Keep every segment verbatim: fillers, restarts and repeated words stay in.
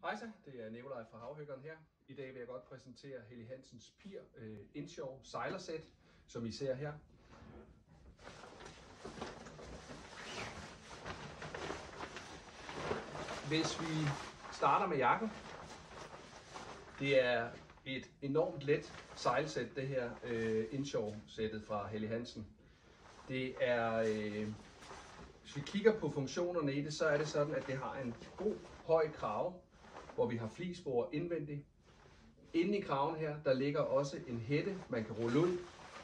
Hejsa, det er Nikolaj fra Havhyggeren her. I dag vil jeg godt præsentere Helly Hansens Pier uh, Inshore sejlersæt, som I ser her. Hvis vi starter med jakken, det er et enormt let sejlsæt, det her uh, Inshore-sættet fra Helly Hansen. Det er, uh, hvis vi kigger på funktionerne i det, så er det sådan, at det har en god høj krave, hvor vi har flisspor indvendigt. Inde i kraven her, der ligger også en hætte, man kan rulle ud.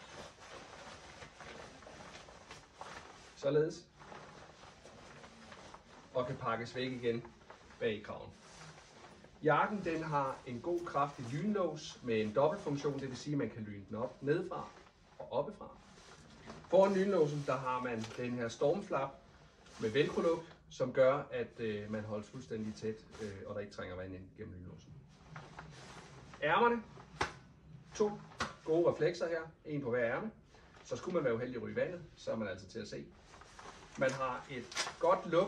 Således. Og kan pakkes væk igen bag i kraven. Jakken den har en god kraftig lynlås med en dobbeltfunktion, det vil sige, at man kan lyne den op nedefra og oppefra. Foran lynlåsen, der har man den her stormflap med velcro-luk, som gør, at øh, man holdes fuldstændig tæt, øh, og der ikke trænger vand ind gennem lynlåsen. Ærmerne, to gode reflekser her, en på hver ærme. Så skulle man være uheldig at ryge i vandet, så er man altså til at se. Man har et godt luk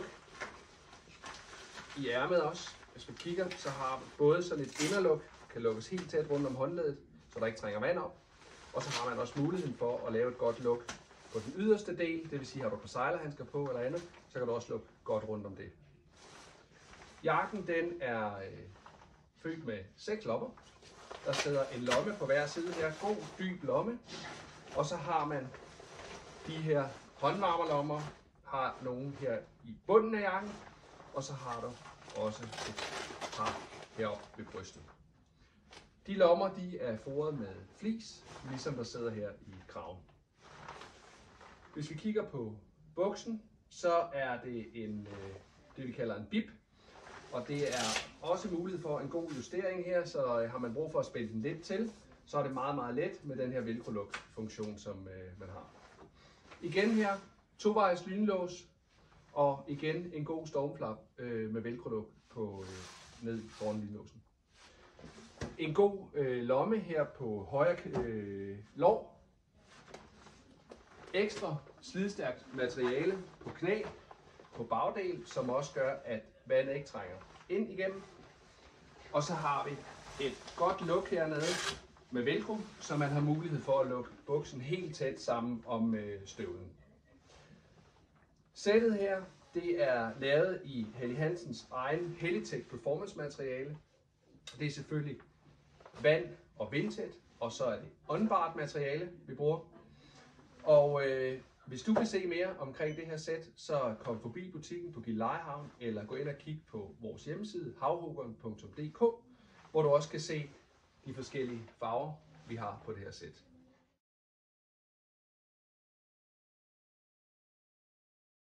i ærmet også. Hvis vi kigger, så har man både sådan et inderluk, kan lukkes helt tæt rundt om håndledet, så der ikke trænger vand op. Og så har man også muligheden for at lave et godt luk på den yderste del, det vil sige, har du på sejlerhandsker på eller andet, så kan du også lukke godt rundt om det. Jakken den er øh, fyldt med seks lommer. Der sidder en lomme på hver side her, god dyb lomme. Og så har man de her håndvarmerlommer, har nogle her i bunden af jakken, og så har du også et par heroppe ved brystet. De lommer de er foret med flis, ligesom der sidder her i kraven. Hvis vi kigger på buksen, så er det en, det vi kalder en bib, og det er også mulighed for en god justering her, så har man brug for at spænde den lidt til, så er det meget meget let med den her velcro-luk funktion, som man har. Igen her, tovejs lynlås, og igen en god stormflap med velcro-luk på ned foran lynlåsen. En god øh, lomme her på højre øh, lår. Ekstra slidstærkt materiale på knæ, på bagdel, som også gør, at vandet ikke trænger ind igennem. Og så har vi et godt luk hernede med velcro, så man har mulighed for at lukke buksen helt tæt sammen om øh, støvlen. Sættet her, det er lavet i Helly Hansens egen Hellytech Performance materiale. Det er selvfølgelig vand- og vindtæt, og så er det åndbart materiale, vi bruger. Og øh, hvis du vil se mere omkring det her sæt, så kom forbi butikken på Gillelejehavn, eller gå ind og kig på vores hjemmeside havhuggeren punktum d k, hvor du også kan se de forskellige farver, vi har på det her sæt.